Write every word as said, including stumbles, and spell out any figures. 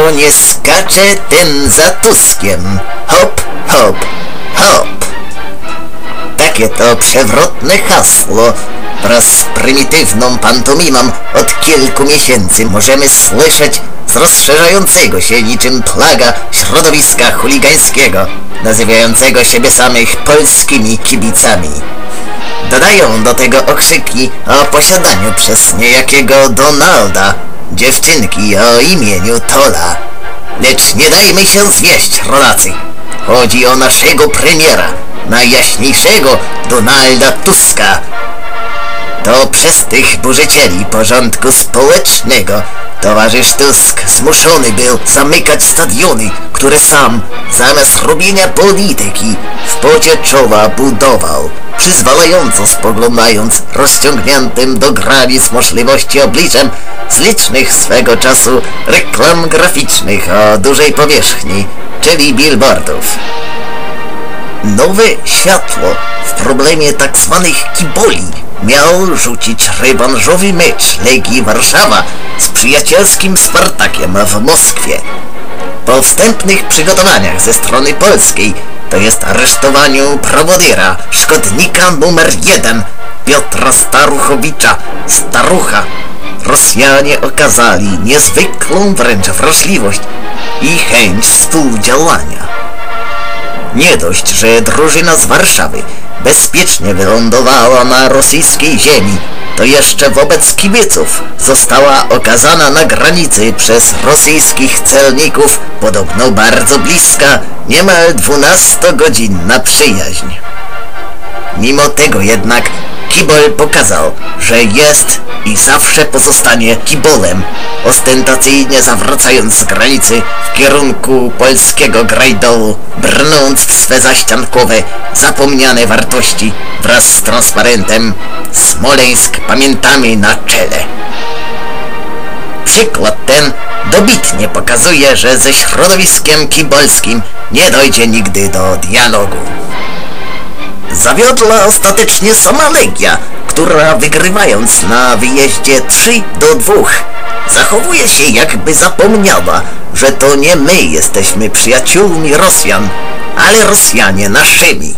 kto nie skacze, ten za Tuskiem. Hop, hop, hop. Takie to przewrotne hasło wraz z prymitywną pantomimą od kilku miesięcy możemy słyszeć z rozszerzającego się niczym plaga środowiska chuligańskiego, nazywającego siebie samych polskimi kibicami. Dodają do tego okrzyki o posiadaniu przez niejakiego Donalda dziewczynki o imieniu Tola. Lecz nie dajmy się zwieść, rodacy. Chodzi o naszego premiera, najjaśniejszego Donalda Tuska. To przez tych burzycieli porządku społecznego towarzysz Tusk zmuszony był zamykać stadiony, które sam, zamiast robienia polityki, w pocie czoła budował, przyzwalająco spoglądając rozciągniętym do granic możliwości obliczem z licznych swego czasu reklam graficznych o dużej powierzchni, czyli billboardów. Nowe światło w problemie tak zwanych kiboli miał rzucić rewanżowy mecz Legii Warszawa z przyjacielskim Spartakiem w Moskwie. Po wstępnych przygotowaniach ze strony polskiej, to jest aresztowaniu prowodira, szkodnika numer jeden, Piotra Staruchowicza, Starucha, Rosjanie okazali niezwykłą wręcz wrażliwość i chęć współdziałania. Nie dość, że drużyna z Warszawy bezpiecznie wylądowała na rosyjskiej ziemi, to jeszcze wobec kibiców została okazana na granicy przez rosyjskich celników podobno bardzo bliska, niemal dwunastogodzinna przyjaźń. Mimo tego jednak kibol pokazał, że jest i zawsze pozostanie kibolem, ostentacyjnie zawracając z granicy w kierunku polskiego grajdolu, brnąc w swe zaściankowe, zapomniane wartości wraz z transparentem Smoleńsk pamiętamy na czele. Przykład ten dobitnie pokazuje, że ze środowiskiem kibolskim nie dojdzie nigdy do dialogu. Zawiodła ostatecznie sama Legia, która wygrywając na wyjeździe trzy do dwóch zachowuje się, jakby zapomniała, że to nie my jesteśmy przyjaciółmi Rosjan, ale Rosjanie naszymi.